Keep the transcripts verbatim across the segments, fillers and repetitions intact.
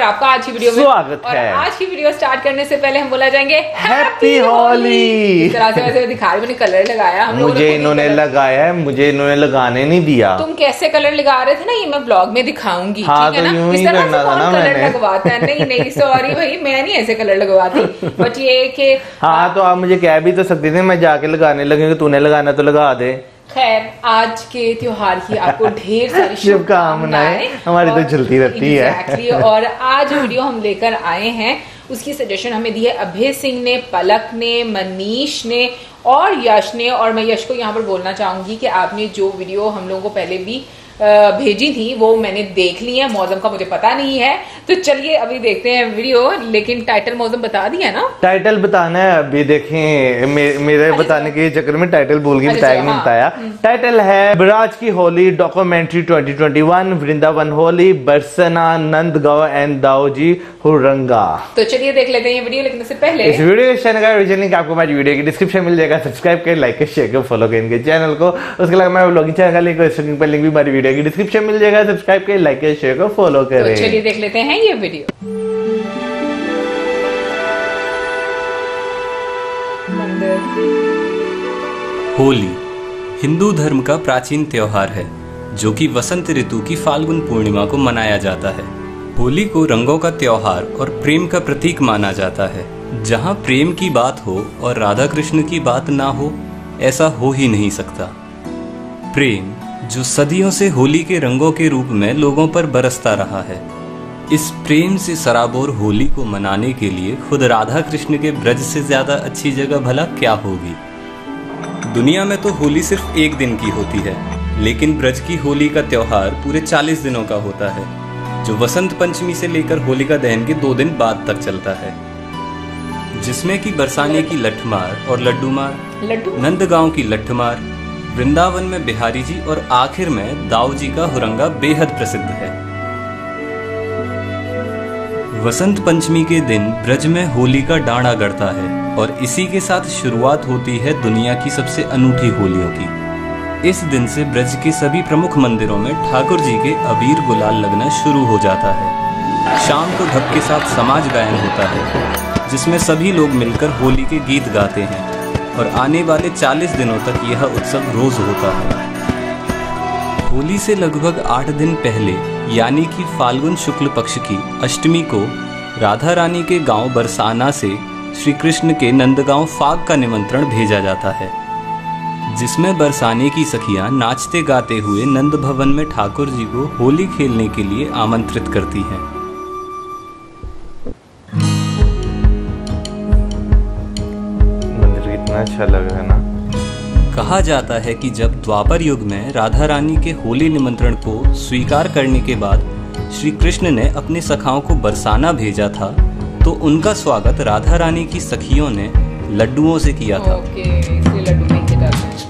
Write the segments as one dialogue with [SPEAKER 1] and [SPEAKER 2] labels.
[SPEAKER 1] आपका आज की वीडियो में
[SPEAKER 2] स्वागत
[SPEAKER 1] और
[SPEAKER 2] है।
[SPEAKER 1] आज की वीडियो स्टार्ट करने से पहले हम बोला जाएंगे
[SPEAKER 2] हैप्पी होली।
[SPEAKER 1] इस तरह से वैसे दिखा रहे कलर लगाया हम
[SPEAKER 2] मुझे इन्होंने लगाया है, मुझे इन्होंने लगाने नहीं दिया।
[SPEAKER 1] तुम कैसे कलर लगा रहे थे ना, ये मैं ब्लॉग में दिखाऊंगी।
[SPEAKER 2] हाँ,
[SPEAKER 1] ठीक है
[SPEAKER 2] तो
[SPEAKER 1] ना,
[SPEAKER 2] यूं ही
[SPEAKER 1] इस तरह
[SPEAKER 2] करना
[SPEAKER 1] से
[SPEAKER 2] था ना
[SPEAKER 1] कौन कलर
[SPEAKER 2] मैंने।
[SPEAKER 1] लगवाता है? नहीं नहीं सॉरी भाई, मैं नहीं ऐसे कलर लगवाती, बट ये कि
[SPEAKER 2] हाँ, तो आप मुझे कह भी तो सकते थे, मैं जाके लगाने लगेंगे, तूने लगाना तो लगा दे।
[SPEAKER 1] खैर, आज के त्योहार की आपको ढेर सारी
[SPEAKER 2] शुभकामनाएं। हमारी तो चलती रहती है।
[SPEAKER 1] एग्जैक्टली। और आज वीडियो हम लेकर आए हैं, उसकी सजेशन हमें दी है अभय सिंह ने, पलक ने, मनीष ने और यश ने। और मैं यश को यहाँ पर बोलना चाहूंगी कि आपने जो वीडियो हम लोगों को पहले भी भेजी थी वो मैंने देख ली है। मौसम का मुझे पता नहीं है, तो चलिए अभी देखते हैं वीडियो। लेकिन टाइटल मौसम बता दिया ना? टाइटल
[SPEAKER 2] बताना है अभी, देखें मे, मेरे बताने के चक्कर में टाइटल बोल के बताया नहीं बताया। टाइटल है ब्राज की Holi documentary twenty twenty one, Vrindavan Holi, Barsana, Nandgaon and Dauji Huranga.
[SPEAKER 1] तो चलिए देख लेते हैं ये वीडियो। लेकिन उससे पहले
[SPEAKER 2] इस वीडियो चैनल का लिंक आपको हमारी वीडियो की डिस्क्रिप्शन मिल जाएगा। सब्सक्राइब करें, लाइक करें, शेयर करें, फॉलो करें इनके चैनल को। उसके अलावा मैं व्लॉगिंग चैनल का लिंक पर लिंक भी हमारी वीडियो की डिस्क्रिप्शन मिल जाएगा। सब्सक्राइब करें, लाइक करें, शेयर करें, फॉलो करें।
[SPEAKER 1] तो चलिए देख लेते हैं ये वीडियो।
[SPEAKER 3] होली हिंदू धर्म का प्राचीन त्योहार है जो कि वसंत ऋतु की फाल्गुन पूर्णिमा को मनाया जाता है। होली को रंगों का त्योहार और प्रेम का प्रतीक माना जाता है। जहाँ प्रेम की बात हो और राधा कृष्ण की बात ना हो, ऐसा हो ही नहीं सकता। प्रेम जो सदियों से होली के रंगों के रूप में लोगों पर बरसता रहा है। इस प्रेम से सराबोर होली को मनाने के लिए खुद राधा कृष्ण के ब्रज से ज्यादा अच्छी जगह भला क्या होगी। दुनिया में तो होली सिर्फ एक दिन की होती है, लेकिन ब्रज की होली का त्योहार पूरे चालीस दिनों का होता है, जो वसंत पंचमी से लेकर होलिका दहन के दो दिन बाद तक चलता है, जिसमें कि बरसाने की लठमार और लड्डूमार, नंदगांव की लठमार, वृंदावन में बिहारी जी और आखिर में दाऊ जी का हुरंगा बेहद प्रसिद्ध है। वसंत पंचमी के दिन ब्रज में होली का डांडा गड़ता है और इसी के साथ शुरुआत होती है दुनिया की सबसे अनूठी होलियों की। इस दिन से ब्रज के सभी प्रमुख मंदिरों में ठाकुर जी के अबीर गुलाल लगना शुरू हो जाता है। शाम को ढप के साथ समाज गायन होता है, जिसमें सभी लोग मिलकर होली के गीत गाते हैं और आने वाले चालीस दिनों तक यह उत्सव रोज होता है। होली से लगभग आठ दिन पहले यानी कि फाल्गुन शुक्ल पक्ष की अष्टमी को राधा रानी के गांव बरसाना से श्री कृष्ण के नंदगांव फाग का निमंत्रण भेजा जाता है, जिसमें बरसाने की सखियां नाचते गाते हुए नंद भवन में ठाकुर जी को होली खेलने के लिए आमंत्रित करती हैं।
[SPEAKER 2] मंदिर कितना अच्छा लग रहा है ना।
[SPEAKER 3] कहा जाता है कि जब द्वापर युग में राधा रानी के होली निमंत्रण को स्वीकार करने के बाद श्री कृष्ण ने अपने सखाओं को बरसाना भेजा था, तो उनका स्वागत राधा रानी की सखियों ने लड्डुओं से किया था।
[SPEAKER 1] ओके, इसलिए लड्डू फेंके जाते हैं।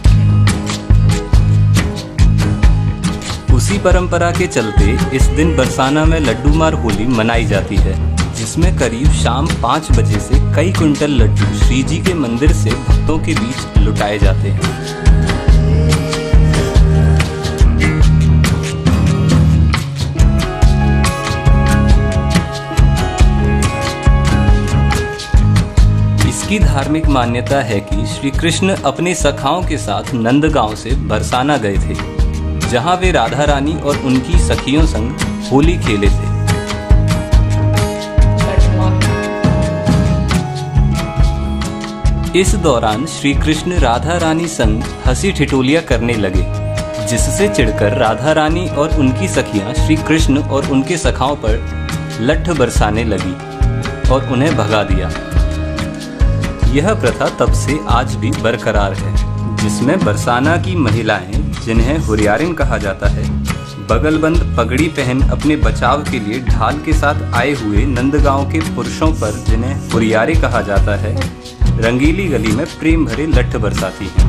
[SPEAKER 3] उसी परंपरा के चलते इस दिन बरसाना में लड्डूमार होली मनाई जाती है, जिसमें करीब शाम पाँच बजे से कई कुंटल लड्डू श्री जी के मंदिर से भक्तों के बीच लुटाए जाते हैं। इसकी धार्मिक मान्यता है कि श्री कृष्ण अपने सखाओं के साथ नंदगांव से बरसाना गए थे, जहां वे राधा रानी और उनकी सखियों संग होली खेले थे। इस दौरान श्री कृष्ण राधा रानी संग हंसी ठिठोलियां करने लगे, जिससे चिढ़कर राधा रानी और उनकी सखियां श्री कृष्ण और उनके सखाओं पर लठ बरसाने लगी और उन्हें भगा दिया। यह प्रथा तब से आज भी बरकरार है, जिसमें बरसाना की महिलाएं, जिन्हें हुरियारिन कहा जाता है, बगलबंद पगड़ी पहन अपने बचाव के लिए ढाल के साथ आए हुए नंदगांव के पुरुषों पर, जिन्हें हुरियारे कहा जाता है, रंगीली गली में प्रेम भरे लठ बरसाती हैं।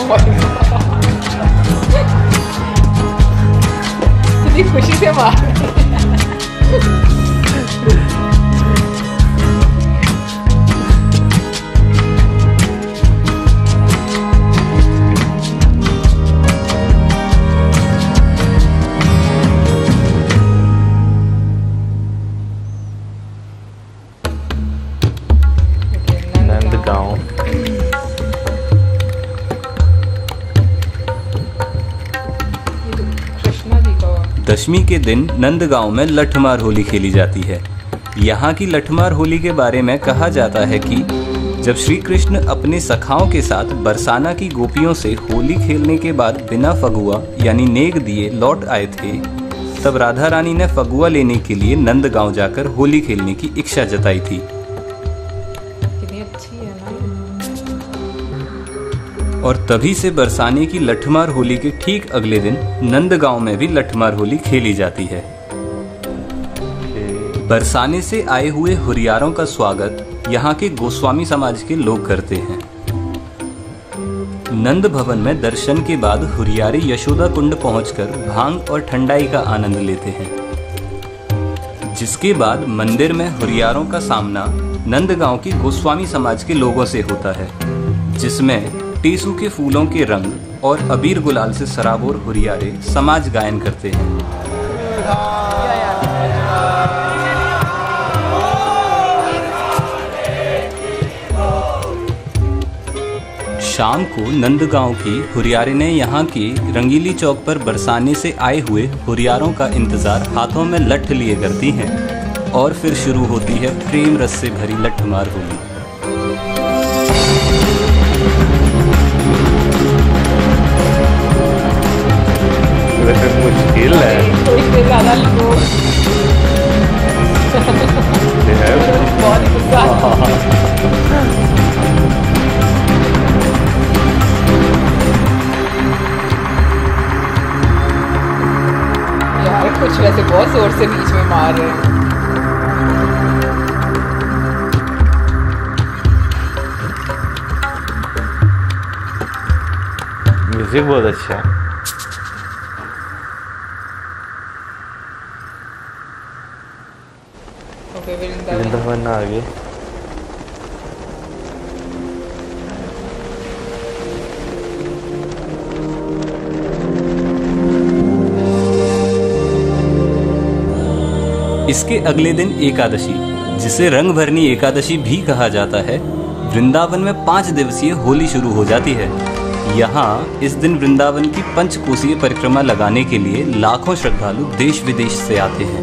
[SPEAKER 1] इतनी खुशी से मार
[SPEAKER 2] नंदगांव।
[SPEAKER 3] दशमी के दिन नंदगांव में लठमार होली खेली जाती है। यहाँ की लठमार होली के बारे में कहा जाता है कि जब श्री कृष्ण अपने सखाओं के साथ बरसाना की गोपियों से होली खेलने के बाद बिना फगुआ यानी नेग दिए लौट आए थे, तब राधा रानी ने फगुआ लेने के लिए नंदगांव जाकर होली खेलने की इच्छा जताई थी।
[SPEAKER 1] कितनी अच्छी है ना।
[SPEAKER 3] और तभी से बरसाने की लठमार होली के ठीक अगले दिन नंदगांव में भी लठमार होली खेली जाती है। बरसाने से आए हुए हुरियारों का स्वागत यहाँ के गोस्वामी समाज के लोग करते हैं। नंद भवन में दर्शन के बाद हुरियारे यशोदा कुंड पहुंचकर भांग और ठंडाई का आनंद लेते हैं, जिसके बाद मंदिर में हुरियारों का सामना नंदगांव की गोस्वामी समाज के लोगों से होता है, जिसमें टेसू के फूलों के रंग और अबीर गुलाल से सराबोर हुरियारे समाज गायन करते हैं। शाम को नंदगांव की हुरियारे ने यहाँ की रंगीली चौक पर बरसाने से आए हुए हुरियारों का इंतजार हाथों में लठ लिए करती हैं और फिर शुरू होती है प्रेम रस से भरी लठमार होली।
[SPEAKER 2] मुश्किल है।
[SPEAKER 1] थोड़ी देर ज्यादा लोग बहुत गुस्सा। यार कुछ वैसे बहुत जोर से बीच में मार रहे हैं।
[SPEAKER 2] म्यूजिक बहुत अच्छा है।
[SPEAKER 1] ओके, वृंदावन
[SPEAKER 2] वृंदावन आ गए।
[SPEAKER 3] इसके अगले दिन एकादशी, जिसे रंग भरनी एकादशी भी कहा जाता है, वृंदावन में पाँच दिवसीय होली शुरू हो जाती है। यहाँ इस दिन वृंदावन की पंचकोसीय परिक्रमा लगाने के लिए लाखों श्रद्धालु देश विदेश से आते हैं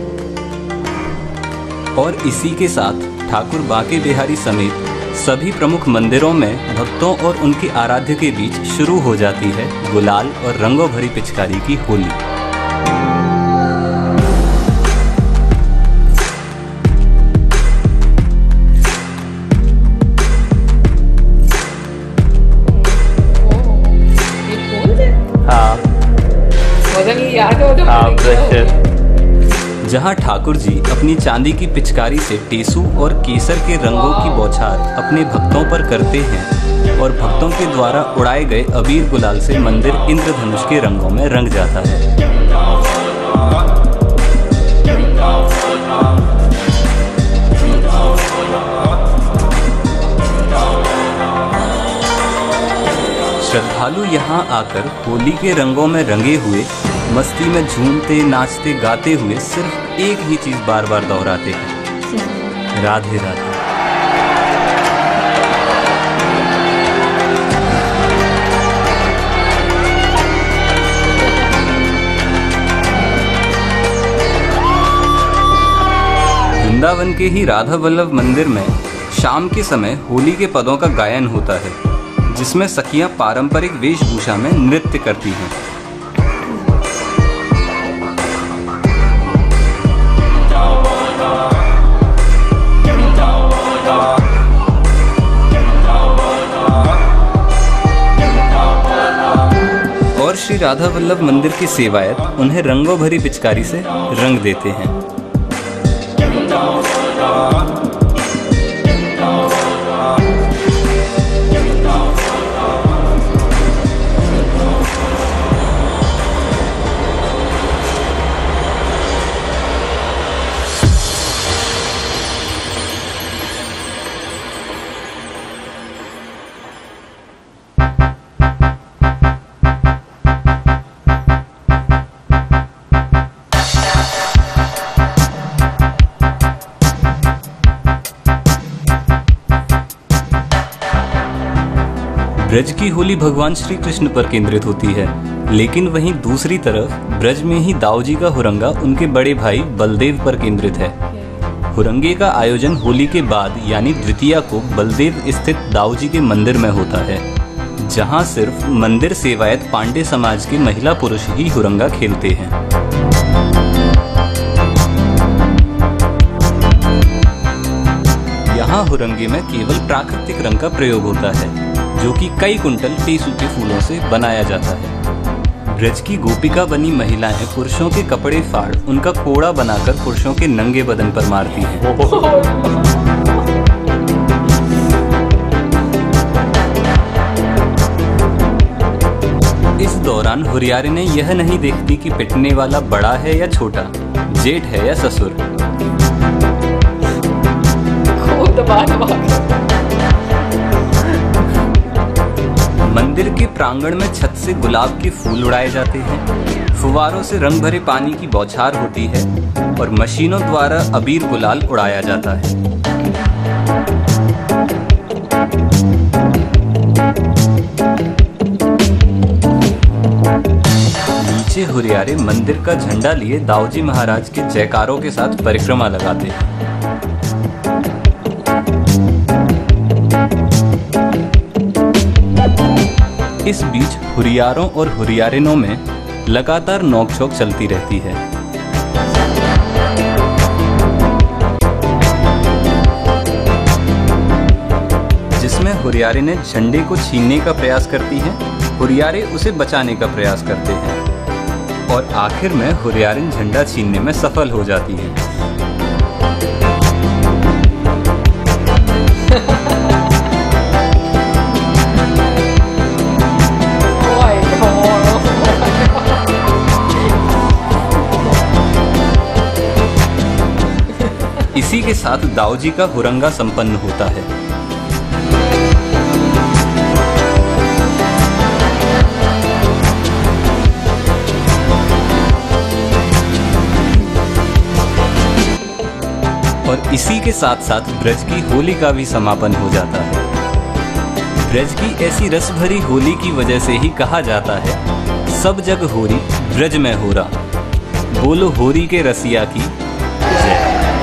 [SPEAKER 3] और इसी के साथ ठाकुर बांके बिहारी समेत सभी प्रमुख मंदिरों में भक्तों और उनके आराध्य के बीच शुरू हो जाती है गुलाल और रंगों भरी पिचकारी की होली। जहाँ ठाकुर जी अपनी चांदी की पिचकारी से टेसू और केसर के रंगों की बौछार अपने भक्तों पर करते हैं और भक्तों के द्वारा उड़ाए गए अबीर गुलाल से मंदिर इंद्रधनुष के रंगों में रंग जाता है। श्रद्धालु यहाँ आकर होली के रंगों में रंगे हुए मस्ती में झूमते नाचते गाते हुए सिर्फ एक ही चीज बार बार दोहराते हैं, राधे राधे। वृंदावन के ही राधा वल्लभ मंदिर में शाम के समय होली के पदों का गायन होता है, जिसमें सखियां पारंपरिक वेशभूषा में नृत्य करती हैं। और श्री राधा वल्लभ मंदिर के सेवायत उन्हें रंगों भरी पिचकारी से रंग देते हैं। ब्रज की होली भगवान श्री कृष्ण पर केंद्रित होती है, लेकिन वहीं दूसरी तरफ ब्रज में ही दाऊजी का हुरंगा उनके बड़े भाई बलदेव पर केंद्रित है। हुरंगे का आयोजन होली के बाद यानी द्वितीया को बलदेव स्थित दाऊजी के मंदिर में होता है, जहां सिर्फ मंदिर सेवायत पांडे समाज के महिला पुरुष ही हुरंगा खेलते हैं। यहाँ हुरंगे में केवल प्राकृतिक रंग का प्रयोग होता है, जो कि कई कुंटल टेसू के फूलों से बनाया जाता है। ब्रज की गोपिका बनी महिलाएं पुरुषों के कपड़े फाड़ उनका कोड़ा बनाकर पुरुषों के नंगे बदन पर मारती हैं। इस दौरान हुरियारिनें यह नहीं देखती कि पिटने वाला बड़ा है या छोटा, जेठ है या ससुर। मंदिर के प्रांगण में छत से गुलाब के फूल उड़ाए जाते हैं, फुवारों से रंग भरे पानी की बौछार होती है और मशीनों द्वारा अबीर गुलाल उड़ाया जाता है। नीचे हुरियारे मंदिर का झंडा लिए दाऊजी महाराज के जयकारों के साथ परिक्रमा लगाते हैं। इस बीच हुरियारों और हुरियारिनों में लगातार नोकझोंक चलती रहती है। जिसमें हुरियारिनें झंडे को छीनने का प्रयास करती हैं, हुरियारे उसे बचाने का प्रयास करते हैं और आखिर में हुरियारिन झंडा छीनने में सफल हो जाती हैं। इसी के साथ दाऊजी का हुरंगा संपन्न होता है। और इसी के साथ साथ ब्रज की होली का भी समापन हो जाता है। ब्रज की ऐसी रस भरी होली की वजह से ही कहा जाता है, सब जग होरी ब्रज में होरा, बोलो होरी के रसिया की जय।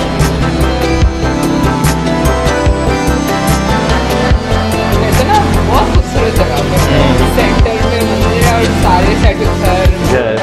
[SPEAKER 1] सेंटर में मंदिर है और सारे साइड घर।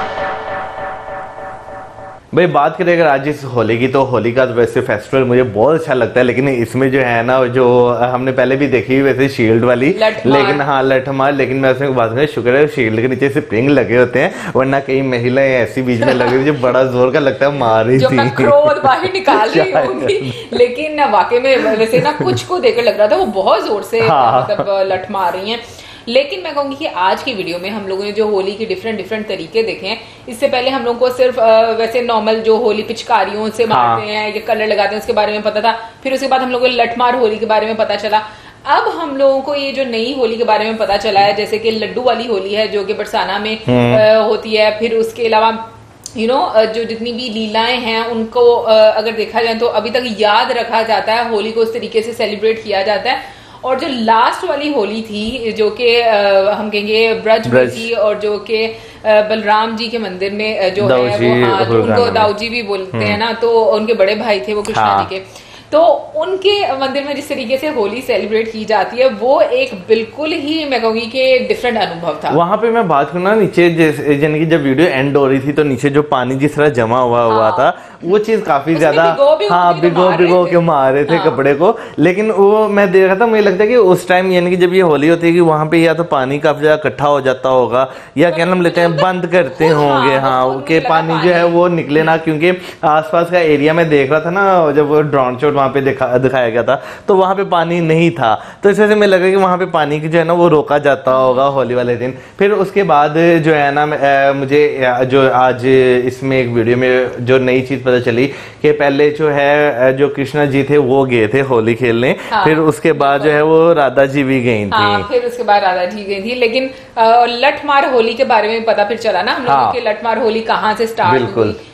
[SPEAKER 2] भाई बात करें अगर आज इस होली की, तो होली का तो वैसे फेस्टिवल मुझे बहुत अच्छा लगता है, लेकिन इसमें जो है ना, जो हमने पहले भी देखी वैसे शील्ड वाली, लेकिन हाँ लठमार, लेकिन मैं उसमें बात करूँ, शुक्र है शील्ड के नीचे स्प्रिंग लगे होते हैं, वरना कई महिलाएं ऐसी बीच में लगी हुई जो बड़ा जोर का लगता है मार रही थी,
[SPEAKER 1] क्रोध बाहर निकाल रही होंगी। लेकिन वाकई में वैसे ना कुछ को देखकर लग रहा था वो बहुत जोर से मतलब लठ मार रही है। लेकिन मैं कहूंगी कि आज की वीडियो में हम लोगों ने जो होली के डिफरेंट डिफरेंट तरीके देखे हैं, इससे पहले हम लोगों को सिर्फ वैसे नॉर्मल जो होली पिचकारियों से मारते हैं या कलर लगाते हैं उसके बारे में पता था, फिर उसके बाद हम लोगों को लठमार होली के बारे में पता चला। अब हम लोगों को ये जो नई होली के बारे में पता चला है, जैसे कि लड्डू वाली होली है जो कि बरसाना में होती है। फिर उसके अलावा यू you नो know, जो जितनी भी लीलाएं हैं उनको अगर देखा जाए तो अभी तक याद रखा जाता है, होली को उस तरीके से सेलिब्रेट किया जाता है। और जो लास्ट वाली होली थी जो कि हम कहेंगे ब्रज में थी, और जो कि बलराम जी के मंदिर में जो है वो, हाँ, उनको दाऊजी भी बोलते हैं ना, तो उनके बड़े भाई थे वो कृष्णा हाँ। जी के, तो उनके मंदिर में जिस तरीके से होली सेलिब्रेट की जाती है वो एक बिल्कुल ही मैं कहूंगी कि डिफरेंट अनुभव था।
[SPEAKER 2] वहां पे मैं बात करूँ ना, नीचे यानी कि जब वीडियो एंड हो रही थी तो नीचे जो पानी जिस तरह जमा हुआ हाँ। हुआ था, वो चीज काफी ज्यादा हाँ भिगो भिगो के मार रहे थे हाँ। कपड़े को। लेकिन वो मैं देख रहा था, मुझे लगता है कि उस टाइम यानी कि जब ये होली होती है कि वहां पे या तो पानी काफी ज्यादा इकट्ठा हो जाता होगा, या क्या नाम लेते हैं बंद करते होंगे हाँ के पानी जो है वो निकले ना, क्योंकि आसपास का एरिया में देख रहा था ना, जब ड्रोन शॉट वहां पे दिखा दिखाया गया था तो वहां पे पानी नहीं था, तो इस वजह से मुझे लगा कि वहां पे पानी की जो है ना वो रोका जाता होगा होली वाले दिन। फिर उसके बाद जो है ना मुझे जो आज इसमें एक वीडियो में जो नई चीज पता चली कि पहले जो है जो कृष्णा जी थे वो गए थे होली खेलने हाँ, फिर उसके बाद जो है वो राधा जी भी गई थी
[SPEAKER 1] हाँ, फिर उसके बाद राधा जी गई थी। लेकिन लठमार होली के बारे में पता फिर चला ना हम लोगों हाँ, की लठमार होली कहाँ से स्टार्ट हुई,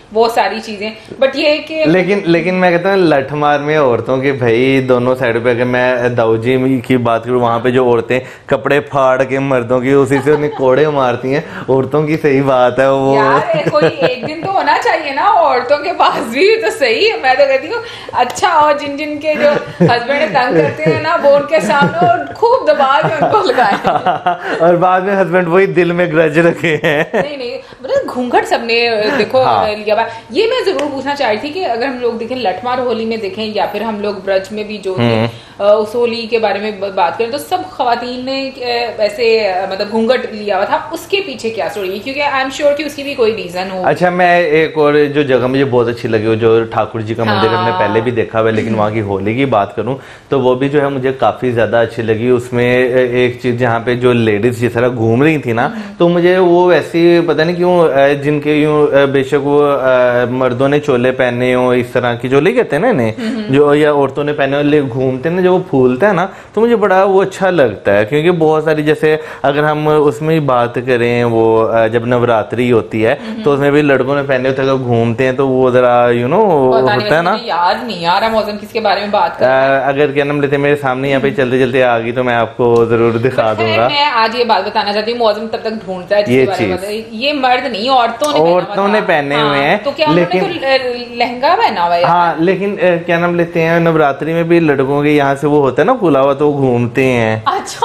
[SPEAKER 1] वो सारी चीजें। बट ये कि
[SPEAKER 2] लेकिन लेकिन मैं कहता हूँ लठमार में औरतों के भाई दोनों साइड पे, अगर मैं दाऊजी की बात करूँ वहां पे जो औरतें कपड़े फाड़ के मर्दों की उसी से उन्हें कोड़े मारती हैं, औरतों की सही बात है वो।
[SPEAKER 1] यार कोई एक दिन तो होना चाहिए ना औरतों के पास भी, तो सही है। मैं तो कहती हूँ अच्छा, और जिन जिन के जो हस्बैंड तंग करते हैं ना वो उनके सामने और खूब दबा के उनको लगाए
[SPEAKER 2] और बाद में हस्बैंड वही दिल में ग्रज रखे हैं।
[SPEAKER 1] नहीं नहीं मतलब घूंघट सबने देखो हाँ। लिया हुआ। ये मैं जरूर पूछना चाह रही थी कि अगर हम लोग देखें लठमार होली में देखें या फिर हम लोग ब्रज में भी जो उस होली के बारे में बात करें तो सब खवातीन ने वैसे मतलब घूंघट लिया हुआ था, उसके पीछे क्या स्टोरी है? क्योंकि आई एम श्योर कि उसकी भी कोई रीजन हो।
[SPEAKER 2] अच्छा, मैं एक और जो जगह मुझे बहुत अच्छी लगी वो जो ठाकुर जी का हाँ। मंदिर हमने पहले भी देखा हुआ, लेकिन वहाँ की होली की बात करूँ तो वो भी जो है मुझे काफी ज्यादा अच्छी लगी। उसमें एक चीज जहाँ पे जो लेडीज जिस तरह घूम रही थी ना, तो मुझे वो वैसी पता नहीं क्यों जिनके यूं बेशक वो मर्दों ने चोले पहने हो, इस तरह की चोले कहते हैं ना इन्हें, जो या औरतों ने पहने हो, घूमते हैं ना, जब वो फूलता है ना तो मुझे बड़ा वो अच्छा लगता है। क्योंकि बहुत सारी जैसे अगर हम उसमें बात करें वो जब नवरात्रि होती है तो उसमें भी लड़कों ने पहने होते हैं, घूमते हैं तो वो जरा यू नो होता है ना।
[SPEAKER 1] याद नहीं आ रहा मौसम किसके बारे में बात कर रहे हैं।
[SPEAKER 2] अगर क्या नाम लेते मेरे सामने यहाँ पे चलते चलते आ गई तो मैं आपको जरूर दिखा दूंगा।
[SPEAKER 1] मैं आज ये बात बताना चाहती हूँ, मौसम तब तक ढूंढता है
[SPEAKER 2] ये चीज,
[SPEAKER 1] ये मर्द नहीं औरतों ने
[SPEAKER 2] औरतों ने पहने हुए हैं।
[SPEAKER 1] तो क्या लेकिन तो लहंगा पहना हुआ है। हाँ,
[SPEAKER 2] लेकिन क्या नाम लेते हैं नवरात्रि में भी लड़कों के यहाँ से वो होता है ना खुला हुआ, तो घूमते हैं।
[SPEAKER 1] अच्छा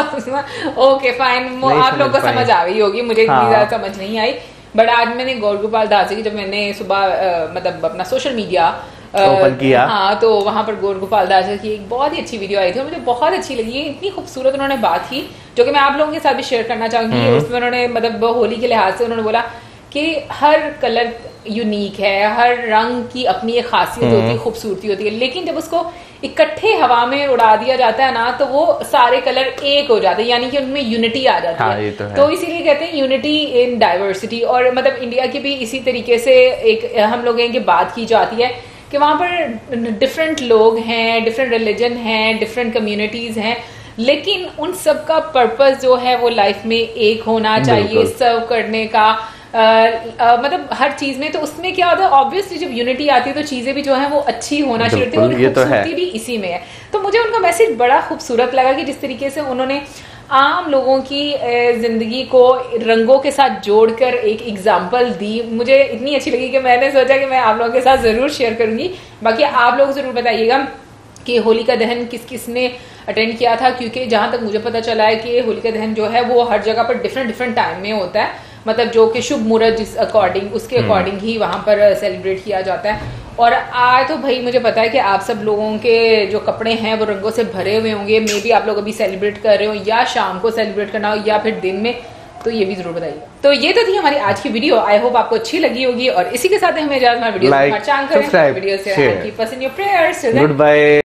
[SPEAKER 1] ओके फाइन, आप लोग को समझ आ गई होगी, मुझे इतनी ज्यादा समझ नहीं आई। बट आज मैंने गौर गोपाल दास की जब मैंने सुबह मतलब अपना सोशल मीडिया
[SPEAKER 2] ओपन किया,
[SPEAKER 1] हाँ, तो वहां पर गौर गोपाल दास की एक बहुत ही अच्छी वीडियो आई थी और मुझे बहुत अच्छी लगी। इतनी खूबसूरत उन्होंने बात की जो कि मैं आप लोगों के साथ भी शेयर करना चाहूंगी। उसमें उन्होंने मतलब होली के लिहाज से उन्होंने बोला कि हर कलर यूनिक है, हर रंग की अपनी एक खासियत होती है, खूबसूरती होती है, लेकिन जब उसको इकट्ठे हवा में उड़ा दिया जाता है ना तो वो सारे कलर एक हो जाते हैं, यानी कि उनमें यूनिटी आ जाती हाँ, है, तो, तो इसीलिए कहते हैं यूनिटी इन डाइवर्सिटी। और मतलब इंडिया की भी इसी तरीके से एक हम लोग की बात की जाती है कि वहां पर डिफरेंट लोग हैं, डिफरेंट रिलीजन हैं, डिफरेंट कम्युनिटीज हैं, लेकिन उन सब का पर्पस जो है वो लाइफ में एक होना चाहिए, सर्व करने का। आ, आ, मतलब हर चीज में, तो उसमें क्या होता है ऑब्वियसली जब यूनिटी आती है तो चीजें भी जो है वो अच्छी होना चाहिए होती है, और खूबसूरती भी इसी में है। तो मुझे उनका मैसेज बड़ा खूबसूरत लगा कि जिस तरीके से उन्होंने आम लोगों की जिंदगी को रंगों के साथ जोड़कर एक एग्जाम्पल दी, मुझे इतनी अच्छी लगी कि मैंने सोचा कि मैं आप लोगों के साथ जरूर शेयर करूंगी। बाकी आप लोग जरूर बताइएगा कि होली का दहन किस किस ने अटेंड किया था, क्योंकि जहां तक मुझे पता चला है कि होली का दहन जो है वो हर जगह पर डिफरेंट डिफरेंट टाइम में होता है, मतलब जो कि शुभ मुहूर्त जिस अकॉर्डिंग उसके अकॉर्डिंग ही वहां पर सेलिब्रेट किया जाता है। और आज तो भाई मुझे पता है कि आप सब लोगों के जो कपड़े हैं वो रंगों से भरे हुए होंगे, मे बी आप लोग अभी सेलिब्रेट कर रहे हो या शाम को सेलिब्रेट करना हो या फिर दिन में, तो ये भी जरूर बताइए। तो ये तो थी हमारी आज की वीडियो, आई होप आपको अच्छी लगी होगी और इसी के साथ हमें वीडियो वीडियो से गुड बाय।